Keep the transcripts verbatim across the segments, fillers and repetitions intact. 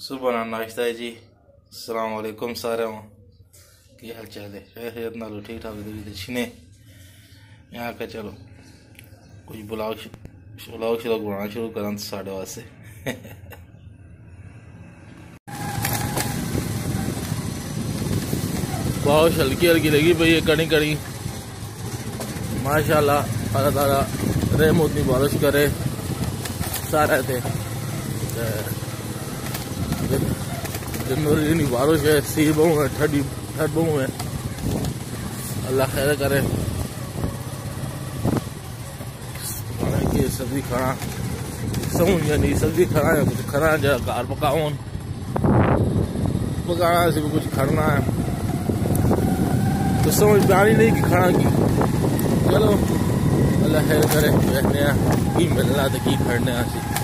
सुबह नाश्ता है जी। अस्सलाम वालेकुम सारे की हाल चाल है? खैरियत नालो ठीक ठाक छिने यहाँ का। चलो कुछ बुलाओ बुलाओ शलाग बनाना शुरू करा साढ़े वास्ते। बहुत हल्की हल्की लगी भाई ये कड़ी कड़ी। माशाल्लाह अल्लाह ताला रहमत की बारिश करे सारे थे। जनवरी बारिश है, सी बहु है, ठंडी ठंड बहु है। अल्लाह खैर करे। की सब्जी खाना समझ नहीं, सब्जी खाना है कुछ खाना जो घर पकाओ पकाना से भी कुछ खाना है तो समझ में आनी नहीं कि खाना की। चलो अल्लाह खैर करे। बैठने की मिलना तो की खड़ने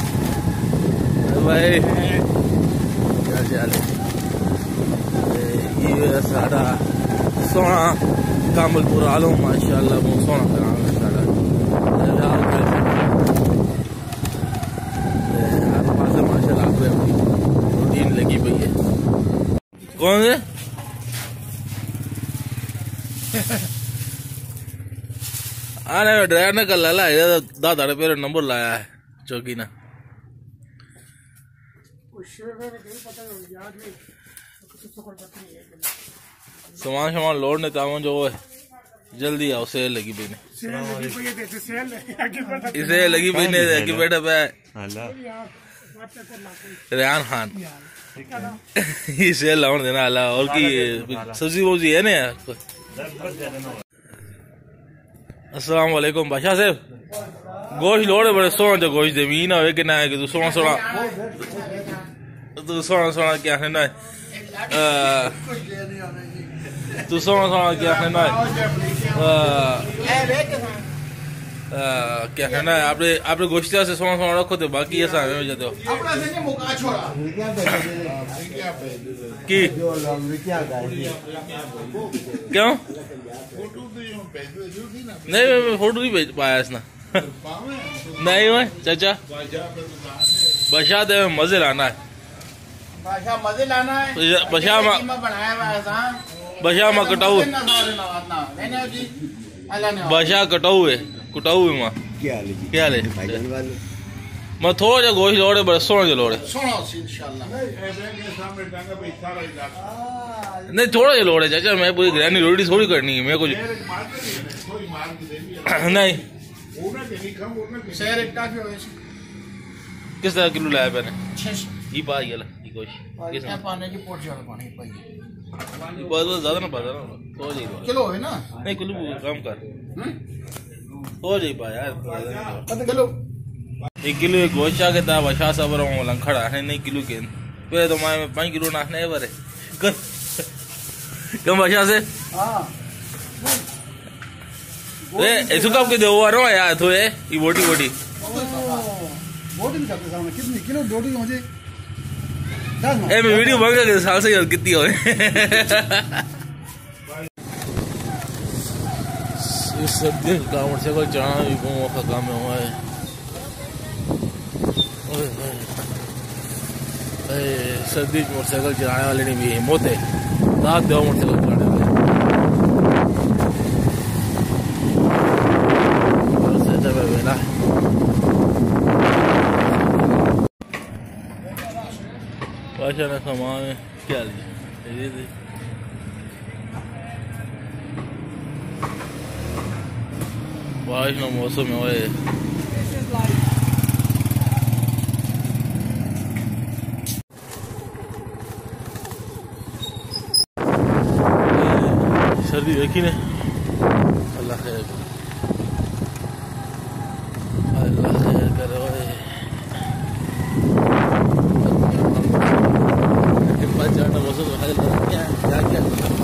भाई क्या चाल है? ये साड़ा सोना कामलपुर आलो माशाल्लाह बहुत सोना करा साड़ा माशाल्लाह रूटीन लगी पई है। कौन है? आने ड्राइवर ने कल लाला दादा ने पेरे नंबर लाया है चौकी ना। सामान सामान लोड ने तावन जो है जल्दी आओ। सेल लगी पई ने इसे लगी पई ने कि बैठा पे रेहान खान ये सेल लाउन देना अल्लाह। और की सब्जी वब्जी है ना। अस्सलाम वालेकुम बादशाह साहब। गोश्त लोड़े बड़े सोना जो गोश्त दे मीना हो कि ना है कि तू सोना सोना तू सोना सोना क्या है ना तू सोना सोना क्या है ना क्या है ना आपने आपने गोश्त से सोना सोना रखो तो बाकी ऐसा हो जाते हो की क्यों नहीं मैं फोटो नहीं भेज पाया इसना नहीं मैं चाचा बशा दे मजे लाना है मजे लाना है बशा बशा में कटाऊ बशा कटाऊ है कुटाऊ है मां क्या ले मैं थोड़ा जा गोश्त लोड़े बड़े सोना जो लोड़े नहीं थोड़ा जा लोड़े चाचा। मैं पूरी ग्रैंडी रोटी थोड़ी करनी है मैं कुछ नहीं। किस तरह किलो लाया मैंने ये पा गया ये गोश्त किस पाने की पोट जोड़ पानी पाई बहुत ज्यादा ना पाता ना तो जी किलो है ना। नहीं किलो कम कर हो जाए पा यार किलो एक किलो एक गोश्त के ता बशा सब रहो लंखड़ा है नहीं किलो के पे तो माय में पाँच किलो नाखने है बरे कर कम बशा से हां ए ऐसो कब के दो रो यार तो ये ये बोटी बोटी बोटी नहीं करते सामने कितनी किलो बोटी मुझे ए मैं वीडियो बना के साल से कितनी हो इस सब दिन का मोटरसाइकिल चलाना भी बहुत का काम हुआ है। सर्दी मोटरसाइकिल चलाने वाले ने भी हिम्मत है रात दो मोटरसाइकिल चलाने वाले वेला पाशा ने सामान क्या लिया बारिश का मौसम है। सर्दी देखी ने अल्लाह खैर अल्लाह खैर करो। मौसम क्या क्या क्या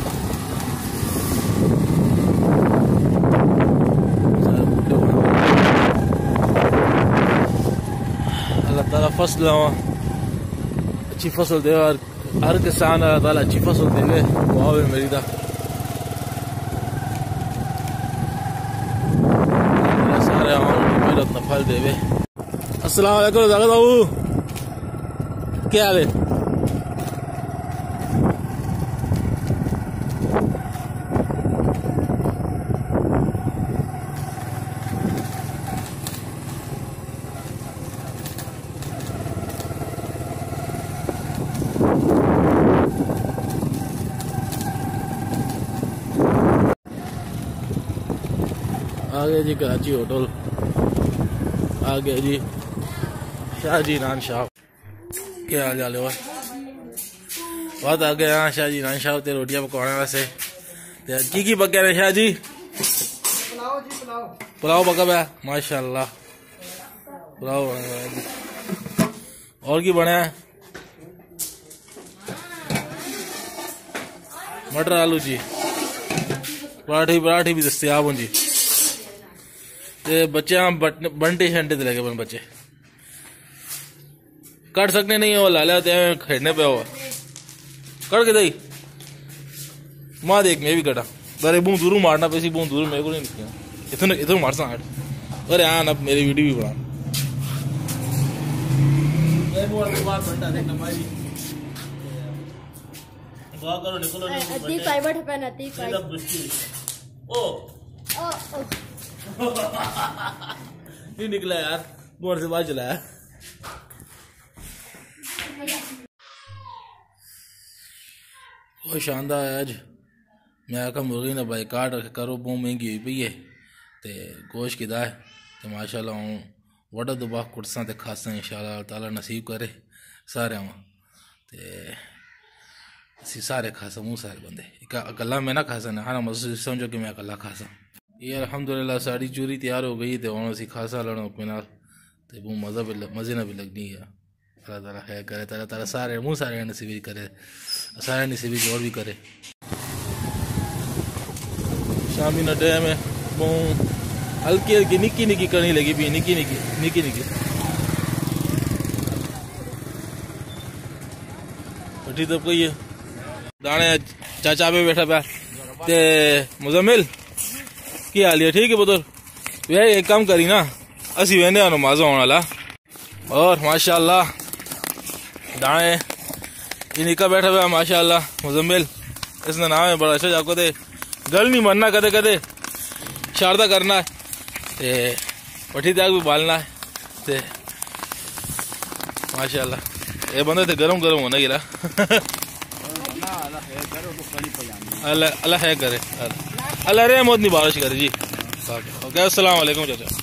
फसल अच्छी फसल दे और हर किसान अल्लाह ताला अच्छी फसल देवे दुआ है मेरी दा सारे मेहनत न फल देवे। अस्सलाम वालेकुम दादा बाबू क्या हाल है? आ गया जी कराची होटल, आ गया जी शाह जी नान शाह। क्या हाल चाल है? बहुत आ गया हाँ शाह जी नान शाह ते रोटियां पकाने वास्ते। की की पक्या ने शाह जी? पुलाव जी, पुलाव पुलाव पका पाया माशाल्लाह, पुलाव बना। और की बना है? मटर आलू जी, पराठे पराठे भी दस्तियाब हों जी। ते बच्चे बंटे शंटे ते लगे बन, बच्चे कट सकने नहीं हो, लाले होते हैं खेड़ने पे हो कट के दई माँ देख मैं भी कटा। अरे बूंद दूर मारना पैसी, बूंद दूर मेरे को नहीं निकला, इतना इतना मार सा। अरे हाँ अब मेरी वीडियो भी बना। नहीं निकला यार, बोर से बाहर चलाया। बहुत शानदार है। आज मैं आखा मुर्गी ने भाई काट करो, बहुत महंगी हुई पई है ते गोश्त की दाए तो माशाल्लाह हूँ वड़ा दुबा कुर्सा ते खासा इंशाल्लाह ताला नसीब करे सारे ते असी सारे खासा मुँह सारे बंदे अकला मैं ना खासा ना हाँ मसूद समझो कि मैं अकला खासा। ये अल्हम्दुलिल्लाह साड़ी चूरी तैयार हो गई तो हूँ असी खासा लड़ो अपने नाल ते बहुत मज़ा भी मज़े ना भी लगनी है। अल्लाह ताला खैर करे, ताला ताला सारे मुँह सारे नसीबी करे, सारे नसीबी और भी करे। शामी न टाइम है बहुत हल्की हल्की निक्की निक्की करनी लगी भी, निक्की निक्की निक्की निक्की ठीक तो कोई है दाने चाचा पे बैठा पाया ते मुजम्मिल की हाल है? ठीक है पुत्र वे एक काम करी ना असी वेने आनो मजा आने वाला। और माशाल्लाह दाने इनका बैठा हुआ माशाल्लाह मुजम्मिल, इसने नाम है बड़ा अच्छा जाको दे गल नहीं मनना, कदे कदे शारदा करना है ते पठी त्याग भी बालना है ते माशाल्लाह ये बंदे थे गरम गरम होना गिरा। अल्लाह अल्लाह है करे, अल्लाह रहमत नहीं बारिश करे जी। ओके अस्सलाम वालेकुम चाचा।